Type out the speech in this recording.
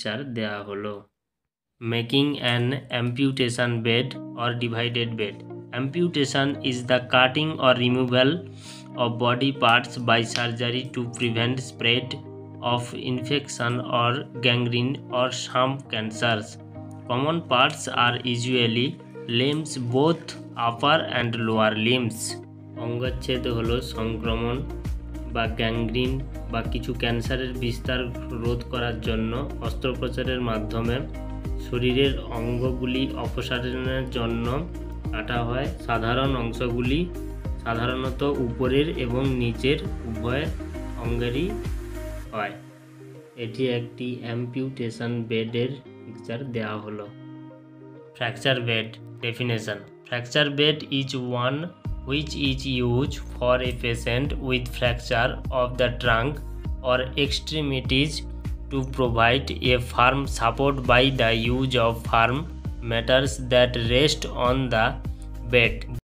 Picture দেয়া হলো। Making an amputation bed or divided bed. Amputation is the cutting or removal of body parts by surgery to prevent spread of infection or gangrene or some cancers. Common parts are usually limbs, both upper and lower limbs. অঙ্গচ্ছেদ হলো সংক্রমণ বা gangrene বা কিছু ক্যান্সারের বিস্তার রোধ করার জন্য অস্ত্রোপচারের মাধ্যমে শরীরের অঙ্গগুলি অপসারণের জন্য কাটা হয়। সাধারণ অংশগুলি সাধারণত উপরের এবং নিচের উভয় অঙ্গেরই হয়। এটি একটি অ্যাম্পিউটেশন বেডের পিকচার দেওয়া হলো। Fracture bed definition. Fracture bed is one which is used for a patient with fracture of the trunk or extremities to provide a firm support by the use of firm matters that rest on the bed.